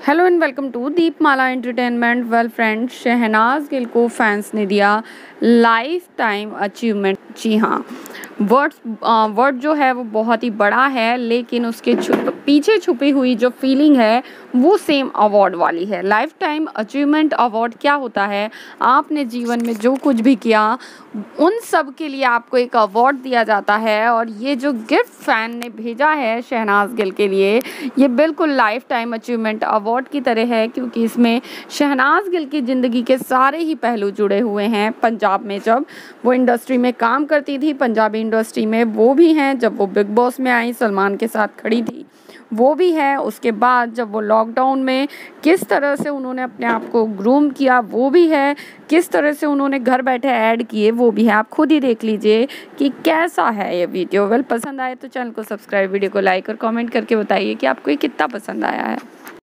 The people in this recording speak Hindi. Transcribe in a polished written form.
Hello and welcome to Deepmala entertainment. Well friends, Shehnaaz Gill को फैंस ने दिया लाइफ टाइम अचीवमेंट। जी हाँ, वर्ड जो है वो बहुत ही बड़ा है, लेकिन उसके पीछे छुपी हुई जो फीलिंग है वो सेम अवार्ड वाली है। लाइफ टाइम अचीवमेंट अवार्ड क्या होता है? आपने जीवन में जो कुछ भी किया उन सब के लिए आपको एक अवार्ड दिया जाता है, और ये जो गिफ्ट फैन ने भेजा है शहनाज गिल के लिए, ये बिल्कुल लाइफ टाइम अचीवमेंट अवार्ड की तरह है, क्योंकि इसमें शहनाज गिल की ज़िंदगी के सारे ही पहलू जुड़े हुए हैं। पंजाब में जब वो इंडस्ट्री में काम करती थी, पंजाबी इंडस्ट्री में, वो भी हैं। जब वो बिग बॉस में आई, सलमान के साथ खड़ी थी, वो भी है। उसके बाद जब वो लॉकडाउन में किस तरह से उन्होंने अपने आप को ग्रूम किया, वो भी है। किस तरह से उन्होंने घर बैठे ऐड किए, वो भी है। आप खुद ही देख लीजिए कि कैसा है ये वीडियो। वेल, पसंद आए तो चैनल को सब्सक्राइब, वीडियो को लाइक और कमेंट करके बताइए कि आपको ये कितना पसंद आया है।